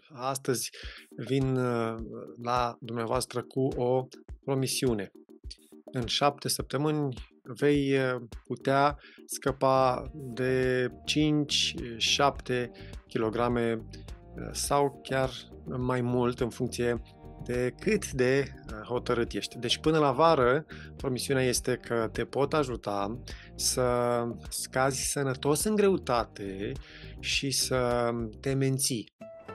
Astăzi vin la dumneavoastră cu o promisiune. În 7 săptămâni vei putea scăpa de 5-7 kg sau chiar mai mult în funcție de cât de hotărât ești. Deci până la vară, promisiunea este că te pot ajuta să scazi sănătos în greutate și să te menții.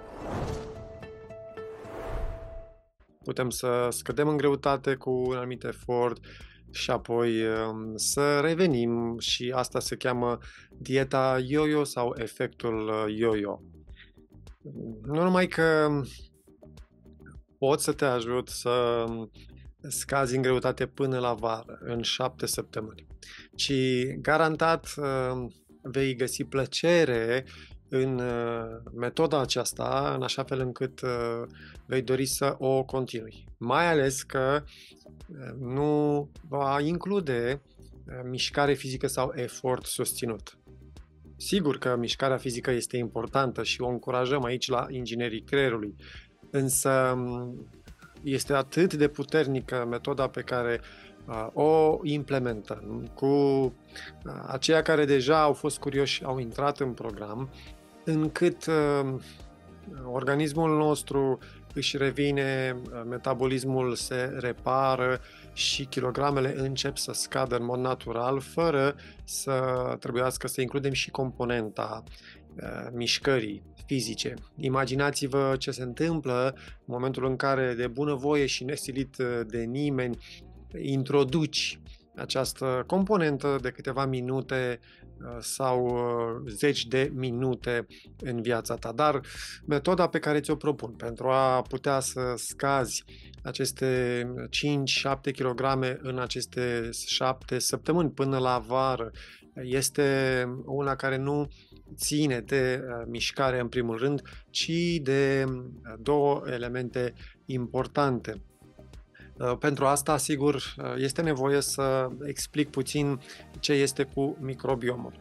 Putem să scădem în greutate cu un anumit efort și apoi să revenim și asta se cheamă dieta yo-yo sau efectul yo-yo. Nu numai că pot să te ajut să scazi în greutate până la vară, în 7 săptămâni, ci garantat vei găsi plăcere în metoda aceasta, în așa fel încât vei dori să o continui. Mai ales că nu va include mișcare fizică sau efort susținut. Sigur că mișcarea fizică este importantă și o încurajăm aici la Inginerii Creierului, însă este atât de puternică metoda pe care o implementăm cu aceia care deja au fost curioși, au intrat în program, încât organismul nostru își revine, metabolismul se repară și kilogramele încep să scadă în mod natural, fără să trebuiască să includem și componenta mișcării fizice. Imaginați-vă ce se întâmplă în momentul în care, de bunăvoie și nesilit de nimeni, introduci această componentă de câteva minute sau zeci de minute în viața ta. Dar metoda pe care ți-o propun pentru a putea să scazi aceste 5-7 kg în aceste 7 săptămâni până la vară este una care nu ține de mișcare în primul rând, ci de două elemente importante. Pentru asta, sigur, este nevoie să explic puțin ce este cu microbiomul.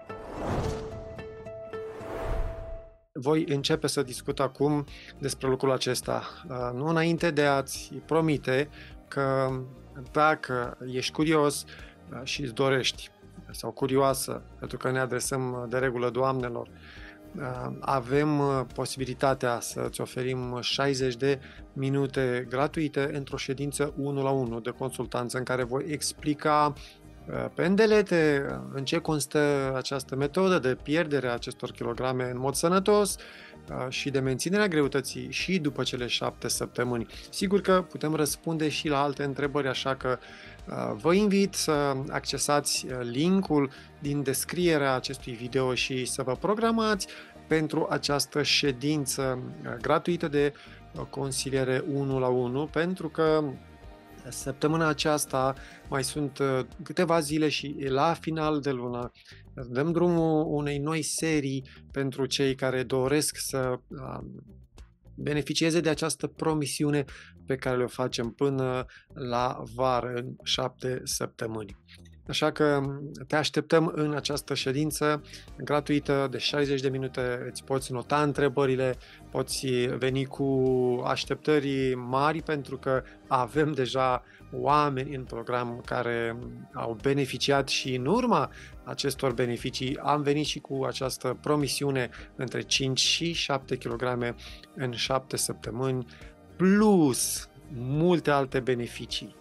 Voi începe să discut acum despre lucrul acesta, nu înainte de a-ți promite că dacă ești curios și îți dorești sau curioasă, pentru că ne adresăm de regulă doamnelor, avem posibilitatea să-ți oferim 60 de minute gratuite într-o ședință 1-la-1 de consultanță în care voi explica pe îndelete în ce constă această metodă de pierdere a acestor kilograme în mod sănătos și de menținerea greutății și după cele 7 săptămâni. Sigur că putem răspunde și la alte întrebări, așa că vă invit să accesați linkul din descrierea acestui video și să vă programați pentru această ședință gratuită de consiliere 1-la-1, pentru că săptămâna aceasta mai sunt câteva zile și la final de lună dăm drumul unei noi serii pentru cei care doresc să beneficieze de această promisiune pe care le facem până la vară, în 7 săptămâni. Așa că te așteptăm în această ședință gratuită de 60 de minute, îți poți nota întrebările, poți veni cu așteptări mari pentru că avem deja oameni în program care au beneficiat și în urma acestor beneficii am venit și cu această promisiune între 5 și 7 kg în 7 săptămâni, plus multe alte beneficii.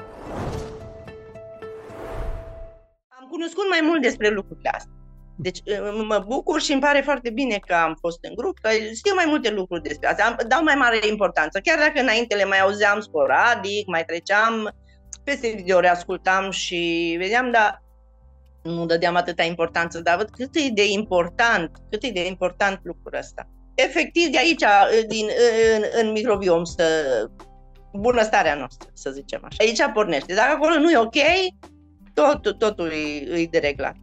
Cunoscut mai mult despre lucrurile astea. Deci mă bucur și îmi pare foarte bine că am fost în grup, că știu mai multe lucruri despre asta, dau mai mare importanță, chiar dacă înainte le mai auzeam sporadic, mai treceam peste video, reascultam și vedeam, dar nu dădeam atâta importanță, dar văd cât e de important lucrul ăsta. Efectiv de aici, în microbiom, bunăstarea noastră, să zicem așa. Aici pornește, dacă acolo nu e ok, totul e dereglat.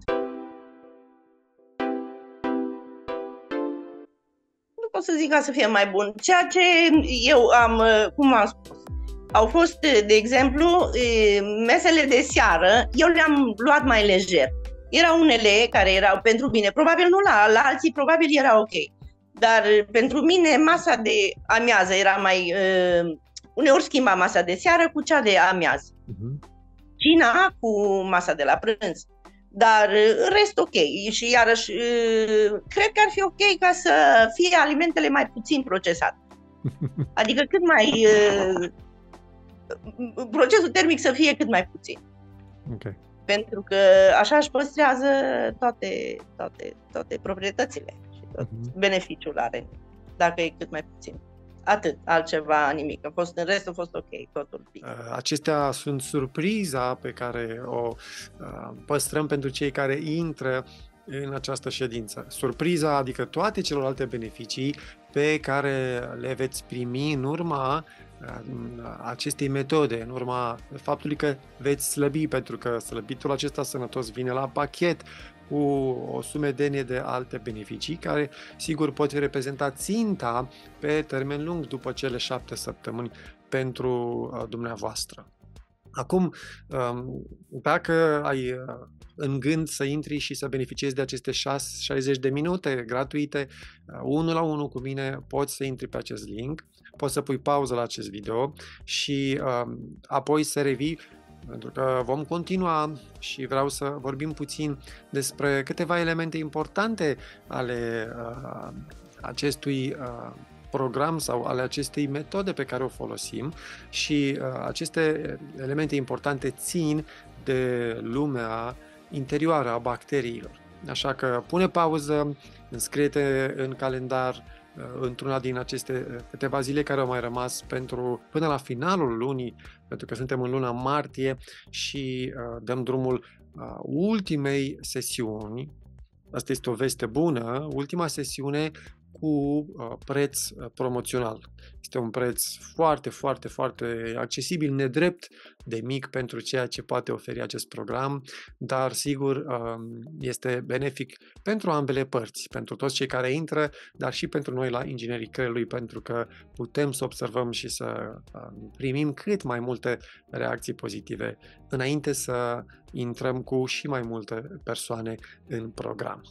Nu pot să zic ca să fie mai bun. Ceea ce eu am, cum am spus, au fost, de exemplu, mesele de seară, eu le-am luat mai lejer. Erau unele care erau pentru mine, probabil nu la alții, probabil era ok. Dar pentru mine masa de amiază era mai... uneori schimba masa de seară cu cea de amiază. Cina cu masa de la prânz. Dar în rest ok. Și iarăși cred că ar fi ok ca să fie alimentele mai puțin procesate. Adică cât mai... procesul termic să fie cât mai puțin. Okay. Pentru că așa își păstrează toate proprietățile și tot beneficiul are, dacă e cât mai puțin. Atât, altceva nimic. În rest a fost ok, totul bine. Acestea sunt surpriza pe care o păstrăm pentru cei care intră în această ședință. Surpriza, adică toate celelalte beneficii pe care le veți primi în urma acestei metode, în urma faptului că veți slăbi, pentru că slăbitul acesta sănătos vine la pachet cu o sumedenie de alte beneficii care, sigur, pot reprezenta ținta pe termen lung după cele 7 săptămâni pentru dumneavoastră. Acum, dacă ai în gând să intri și să beneficiezi de aceste 60 de minute gratuite, 1 la 1 cu mine, poți să intri pe acest link, poți să pui pauză la acest video și apoi să revii, pentru că vom continua și vreau să vorbim puțin despre câteva elemente importante ale acestui program sau ale acestei metode pe care o folosim și aceste elemente importante țin de lumea interioară a bacteriilor. Așa că pune pauză, înscrie-te în calendar într-una din aceste câteva zile care au mai rămas până la finalul lunii, pentru că suntem în luna martie și dăm drumul ultimei sesiuni. Asta este o veste bună, ultima sesiune cu preț promoțional. Este un preț foarte, foarte, foarte accesibil, nedrept de mic pentru ceea ce poate oferi acest program, dar sigur este benefic pentru ambele părți, pentru toți cei care intră, dar și pentru noi la Inginerii Creierului, pentru că putem să observăm și să primim cât mai multe reacții pozitive înainte să intrăm cu și mai multe persoane în program.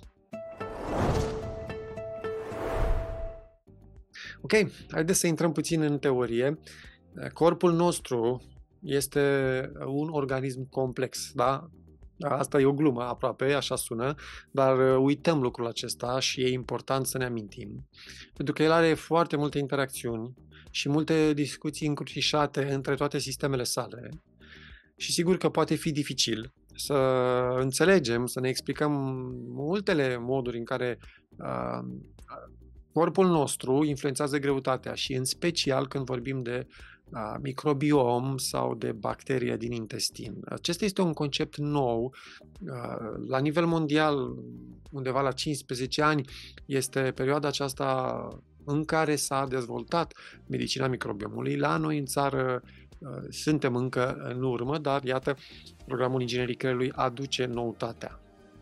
Ok, haideți să intrăm puțin în teorie. Corpul nostru este un organism complex, da? Asta e o glumă aproape, așa sună, dar uităm lucrul acesta și e important să ne amintim. Pentru că el are foarte multe interacțiuni și multe discuții încrucișate între toate sistemele sale. Și sigur că poate fi dificil să înțelegem, să ne explicăm multele moduri în care corpul nostru influențează greutatea și în special când vorbim de microbiom sau de bacterie din intestin. Acesta este un concept nou. La nivel mondial, undeva la 15 ani, este perioada aceasta în care s-a dezvoltat medicina microbiomului. La noi în țară suntem încă în urmă, dar iată, programul Inginerii Creierului aduce noutatea.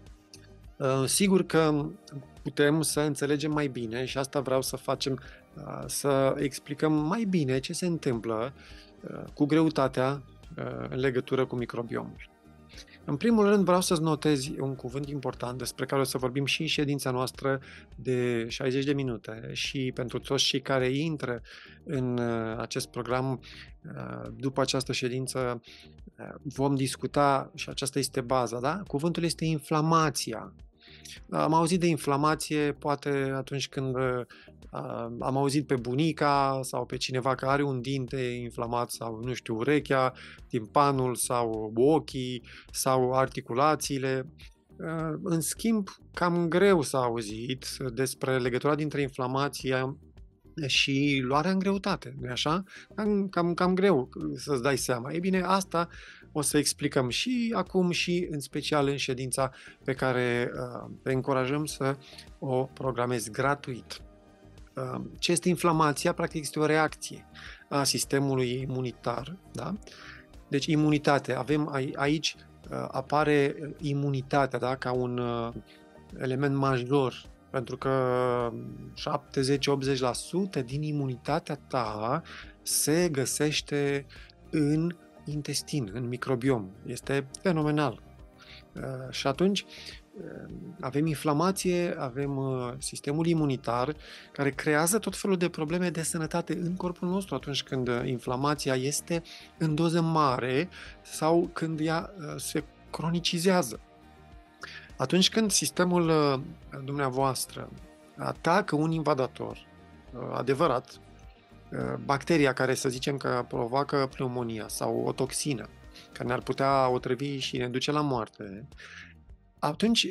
Sigur că putem să înțelegem mai bine și asta vreau să facem, să explicăm mai bine ce se întâmplă cu greutatea în legătură cu microbiomul. În primul rând vreau să-ți notezi un cuvânt important despre care o să vorbim și în ședința noastră de 60 de minute și pentru toți cei care intră în acest program după această ședință vom discuta și aceasta este baza, da? Cuvântul este inflamația. Am auzit de inflamație poate atunci când am auzit pe bunica sau pe cineva că are un dinte inflamat sau, nu știu, urechea, timpanul sau ochii sau articulațiile. În schimb, cam greu s-a auzit despre legătura dintre inflamație și luarea în greutate, nu-i așa? Cam greu să-ți dai seama. Ei bine, asta o să explicăm și acum și în special în ședința pe care te încurajăm să o programezi gratuit. Ce este inflamația? Practic este o reacție a sistemului imunitar. Da? Deci imunitate. Avem aici, apare imunitatea, da? Ca un element major, pentru că 70-80% din imunitatea ta se găsește în intestin, în microbiom. Este fenomenal. Și atunci, avem inflamație, avem sistemul imunitar care creează tot felul de probleme de sănătate în corpul nostru atunci când inflamația este în doză mare sau când ea se cronicizează. Atunci când sistemul dumneavoastră atacă un invadator adevărat, bacteria care să zicem că provoacă pneumonia sau o toxină care ne-ar putea otrăvi și ne duce la moarte, atunci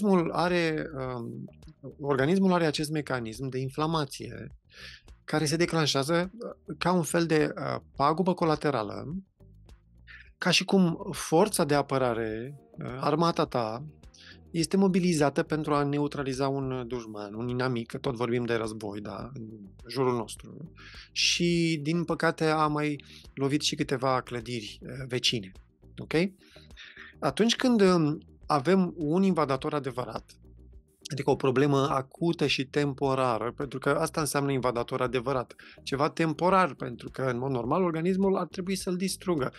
organismul are acest mecanism de inflamație care se declanșează ca un fel de pagubă colaterală, ca și cum forța de apărare, armata ta, este mobilizată pentru a neutraliza un dușman, un inamic, că tot vorbim de război, da, în jurul nostru. Și, din păcate, a mai lovit și câteva clădiri vecine. Ok? Atunci când avem un invadator adevărat, adică o problemă acută și temporară, pentru că asta înseamnă invadator adevărat, ceva temporar, pentru că, în mod normal, organismul ar trebui să-l distrugă.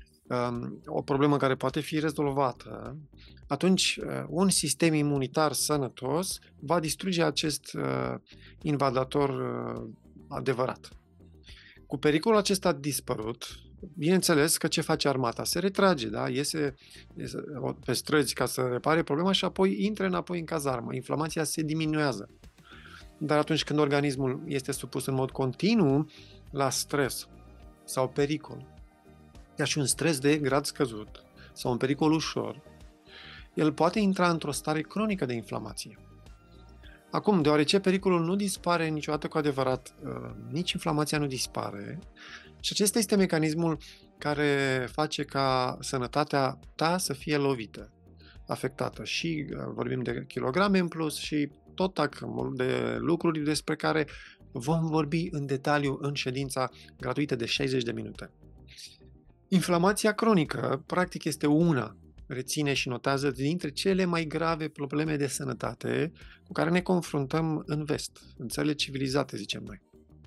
O problemă care poate fi rezolvată, atunci un sistem imunitar sănătos va distruge acest invadator adevărat. Cu pericolul acesta dispărut, bineînțeles că ce face armata? Se retrage, da? Iese pe străzi ca să repare problema și apoi intră înapoi în cazarmă. Inflamația se diminuează. Dar atunci când organismul este supus în mod continuu la stres sau pericol, chiar și un stres de grad scăzut sau un pericol ușor, el poate intra într-o stare cronică de inflamație. Acum, deoarece pericolul nu dispare niciodată cu adevărat, nici inflamația nu dispare, și acesta este mecanismul care face ca sănătatea ta să fie lovită, afectată. Și vorbim de kilograme în plus și tot de lucruri despre care vom vorbi în detaliu în ședința gratuită de 60 de minute. Inflamația cronică, practic, este una, reține și notează, dintre cele mai grave probleme de sănătate cu care ne confruntăm în vest, în țările civilizate, zicem noi.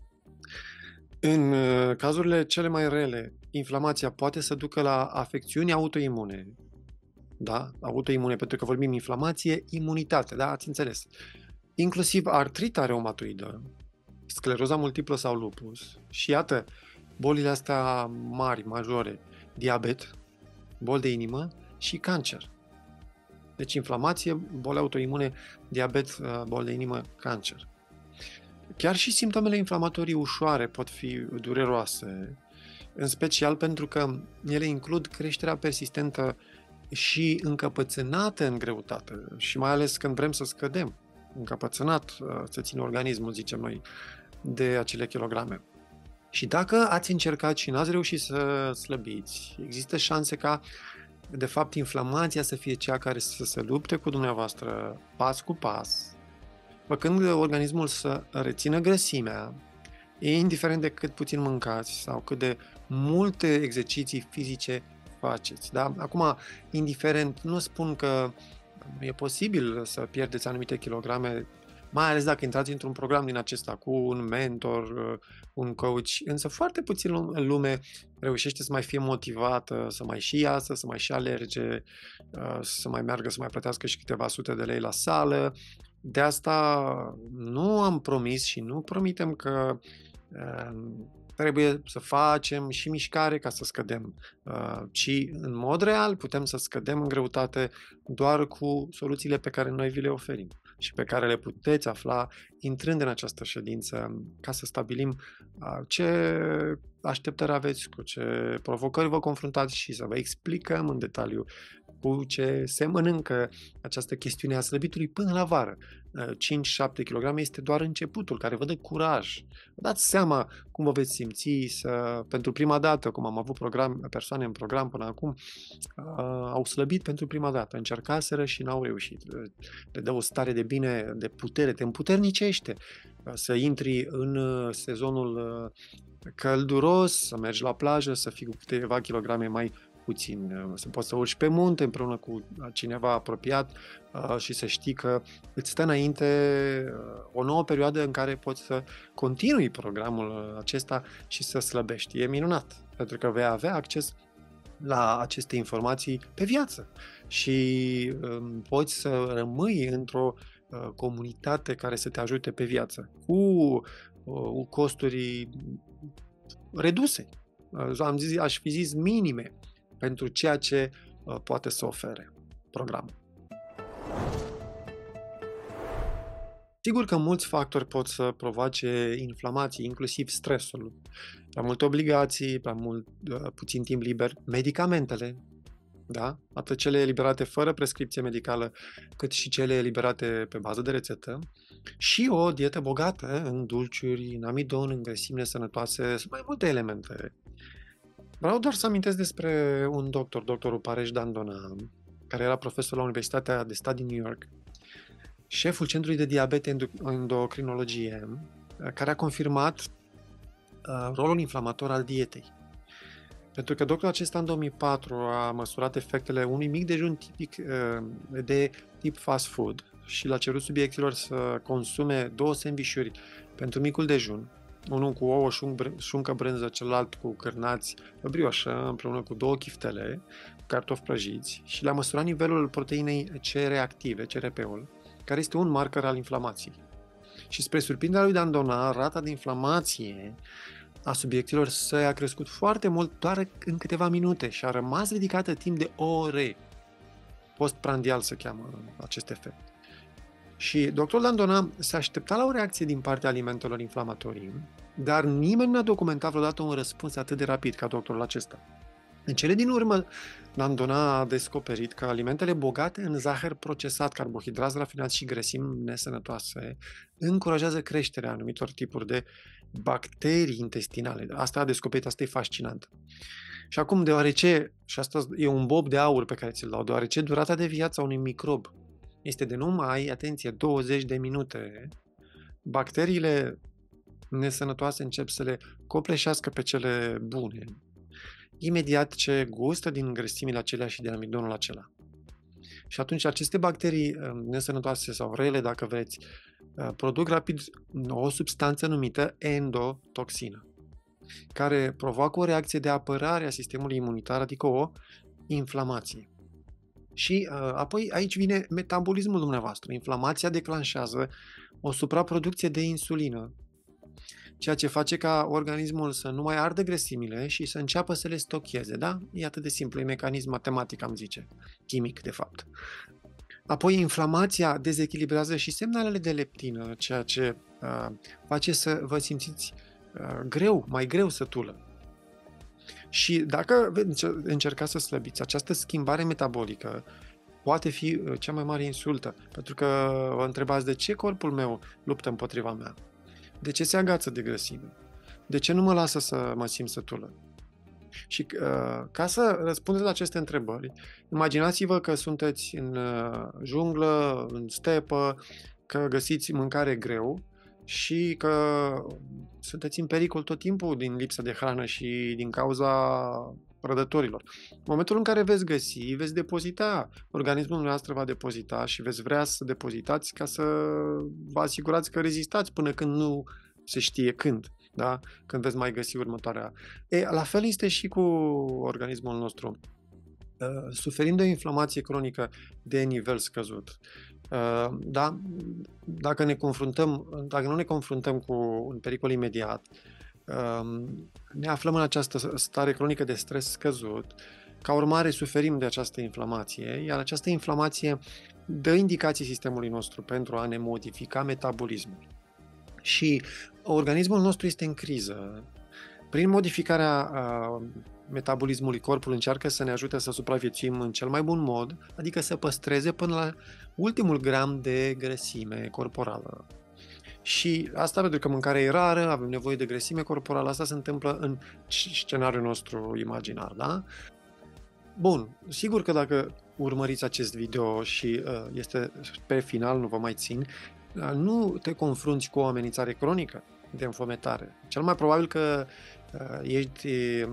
În cazurile cele mai rele, inflamația poate să ducă la afecțiuni autoimune, da? Autoimune, pentru că vorbim inflamație, imunitate, da? Ați înțeles. Inclusiv artrita reumatoidă, scleroza multiplă sau lupus și iată, bolile astea mari, majore, diabet, boli de inimă și cancer. Deci inflamație, boli autoimune, diabet, boli de inimă, cancer. Chiar și simptomele inflamatorii ușoare pot fi dureroase, în special pentru că ele includ creșterea persistentă și încăpățânată în greutate și mai ales când vrem să scădem, încăpățânat să țină organismul, zicem noi, de acele kilograme. Și dacă ați încercat și n-ați reușit să slăbiți, există șanse ca, de fapt, inflamația să fie cea care să se lupte cu dumneavoastră pas cu pas, făcând organismul să rețină grăsimea, indiferent de cât puțin mâncați sau cât de multe exerciții fizice faceți. Da? Acum, indiferent, nu spun că e posibil să pierdeți anumite kilograme, mai ales dacă intrați într-un program din acesta cu un mentor, un coach, însă foarte puțin lume reușește să mai fie motivată, să mai și iasă, să mai și alerge, să mai meargă, să mai plătească și câteva sute de lei la sală. De asta nu am promis și nu promitem că trebuie să facem și mișcare ca să scădem, ci în mod real putem să scădem în greutate doar cu soluțiile pe care noi vi le oferim și pe care le puteți afla intrând în această ședință ca să stabilim ce așteptări aveți, cu ce provocări vă confruntați și să vă explicăm în detaliu cu ce se mănâncă această chestiune a slăbitului până la vară. 5-7 kg este doar începutul, care vă dă curaj. Vă dați seama cum vă veți simți pentru prima dată, cum am avut persoane în program până acum, au slăbit pentru prima dată, încercaseră și n-au reușit. Le dă o stare de bine, de putere, te împuternicește să intri în sezonul călduros, să mergi la plajă, să fii cu câteva kilograme mai puțin, să poți să urci pe munte împreună cu cineva apropiat și să știi că îți stă înainte o nouă perioadă în care poți să continui programul acesta și să slăbești. E minunat, pentru că vei avea acces la aceste informații pe viață. și poți să rămâi într-o comunitate care să te ajute pe viață, cu costuri reduse. Aș fi zis minime pentru ceea ce poate să ofere programul. Sigur că mulți factori pot să provoace inflamații, inclusiv stresul, prea multe obligații, puțin timp liber, medicamentele, da? Atât cele eliberate fără prescripție medicală, cât și cele eliberate pe bază de rețetă, și o dietă bogată în dulciuri, în amidon, în grăsimi nesănătoase, sunt mai multe elemente. Vreau doar să amintesc despre un doctor, doctorul Paresh Dandona, care era profesor la Universitatea de Stat din New York, șeful Centrului de Diabete Endocrinologie, care a confirmat rolul inflamator al dietei. Pentru că doctorul acesta în 2004 a măsurat efectele unui mic dejun tipic de tip fast food și l-a cerut subiecților să consume 2 sandvișuri pentru micul dejun, unul cu ouă, șuncă, brânză, celălalt cu cârnați, brioșă, împreună cu 2 chiftele, cartofi prăjiți, și le-a măsurat nivelul proteinei C-reactive, CRP-ul, care este un marker al inflamației. Și spre surprinderea lui Dandona, rata de inflamație a subiecților a crescut foarte mult doar în câteva minute și a rămas ridicată timp de ore. Postprandial se cheamă acest efect. Și doctorul Dandona se aștepta la o reacție din partea alimentelor inflamatorii, dar nimeni nu a documentat vreodată un răspuns atât de rapid ca doctorul acesta. În cele din urmă, Dandona a descoperit că alimentele bogate în zahăr procesat, carbohidrați rafinați și grăsimi nesănătoase încurajează creșterea anumitor tipuri de bacterii intestinale. Asta a descoperit, asta e fascinant. Și acum, deoarece, și asta e un bob de aur pe care ți-l dau, deoarece durata de viață a unui microb este de numai, atenție, 20 de minute, bacteriile nesănătoase încep să le copleșească pe cele bune, imediat ce gustă din grăsimile acelea și din amidonul acela. Și atunci aceste bacterii nesănătoase sau rele, dacă vreți, produc rapid o substanță numită endotoxină, care provoacă o reacție de apărare a sistemului imunitar, adică o inflamație. Și apoi aici vine metabolismul dumneavoastră. Inflamația declanșează o supraproducție de insulină, ceea ce face ca organismul să nu mai ardă grăsimile și să înceapă să le stocheze, da? E atât de simplu, e mecanism matematic, am zice, chimic, de fapt. Apoi, inflamația dezechilibrează și semnalele de leptină, ceea ce face să vă simțiți mai greu sătulă. Și dacă încercați să slăbiți, această schimbare metabolică poate fi cea mai mare insultă, pentru că vă întrebați de ce corpul meu luptă împotriva mea. De ce se agață de grăsime? De ce nu mă lasă să mă simt sătulă? Și ca să răspundeți la aceste întrebări, imaginați-vă că sunteți în junglă, în stepă, că găsiți mâncare greu și că sunteți în pericol tot timpul din lipsă de hrană și din cauza prădătorilor. În momentul în care veți găsi, veți depozita, organismul dumneavoastră va depozita și veți vrea să depozitați ca să vă asigurați că rezistați până când nu se știe când, da? Când veți mai găsi următoarea. La fel este și cu organismul nostru. Suferind de o inflamație cronică de nivel scăzut, da? Dacă nu ne confruntăm cu un pericol imediat, ne aflăm în această stare cronică de stres scăzut, ca urmare suferim de această inflamație, iar această inflamație dă indicații sistemului nostru pentru a ne modifica metabolismul. Și organismul nostru este în criză. Prin modificarea metabolismului, corpul încearcă să ne ajute să supraviețuim în cel mai bun mod, adică să păstreze până la ultimul gram de grăsime corporală. Și asta pentru că mâncarea e rară, avem nevoie de grăsime corporală, asta se întâmplă în scenariul nostru imaginar, da? Bun, sigur că dacă urmăriți acest video și este pe final, nu vă mai țin, nu te confrunți cu o amenințare cronică de înfometare. Cel mai probabil că ești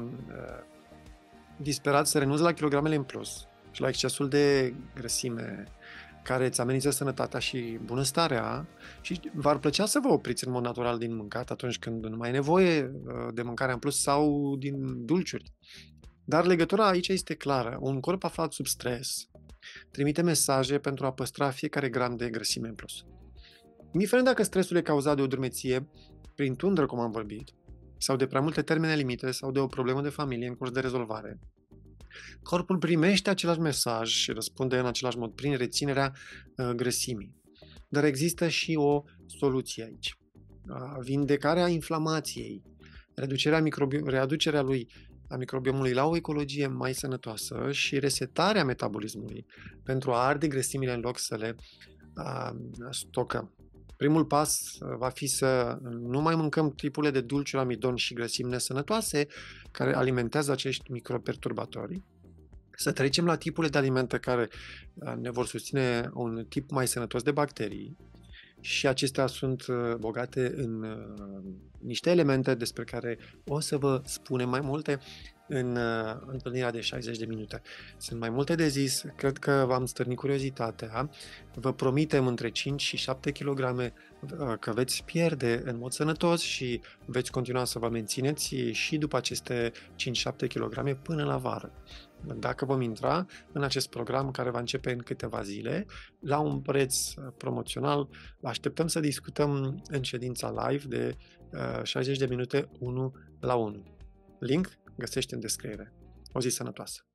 disperat să renunți la kilogramele în plus și la excesul de grăsime care îți amenință sănătatea și bunăstarea și v-ar plăcea să vă opriți în mod natural din mâncat atunci când nu mai e nevoie de mâncare în plus sau din dulciuri. Dar legătura aici este clară. Un corp aflat sub stres Trimite mesaje pentru a păstra fiecare gram de grăsime în plus. Indiferent dacă stresul e cauzat de o drumeție prin tundră, cum am vorbit, sau de prea multe termene limite, sau de o problemă de familie în curs de rezolvare, corpul primește același mesaj și răspunde în același mod prin reținerea grăsimii. Dar există și o soluție aici. Vindecarea inflamației, readucerea lui a microbiomului la o ecologie mai sănătoasă și resetarea metabolismului pentru a arde grăsimile în loc să le stocăm. Primul pas va fi să nu mai mâncăm tipurile de dulciuri, amidon și grăsimi nesănătoase care alimentează acești microperturbatori, să trecem la tipurile de alimente care ne vor susține un tip mai sănătos de bacterii și acestea sunt bogate în niște elemente despre care o să vă spunem mai multe în întâlnirea de 60 de minute. Sunt mai multe de zis, cred că v-am stârnit curiozitatea, vă promitem între 5 și 7 kg că veți pierde în mod sănătos și veți continua să vă mențineți și după aceste 5-7 kg până la vară. Dacă vom intra în acest program care va începe în câteva zile, la un preț promoțional, așteptăm să discutăm în ședința live de 60 de minute 1 la 1. Link găsește în descriere. O zi sănătoasă!